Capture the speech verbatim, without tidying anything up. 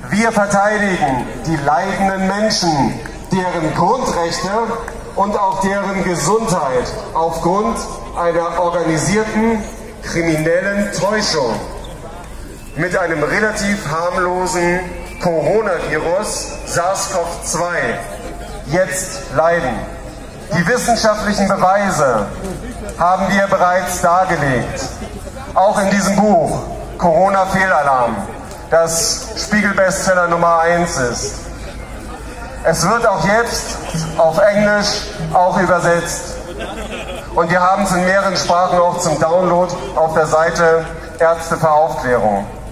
Wir verteidigen die leidenden Menschen, deren Grundrechte und auch deren Gesundheit aufgrund einer organisierten kriminellen Täuschung mit einem relativ harmlosen Coronavirus SARS-CoV zwei jetzt leiden. Die wissenschaftlichen Beweise haben wir bereits dargelegt. Auch in diesem Buch Corona-Fehlalarm, das Spiegel-Bestseller Nummer eins ist. Es wird auch jetzt auf Englisch auch übersetzt. Und wir haben es in mehreren Sprachen auch zum Download auf der Seite Ärzte für Aufklärung.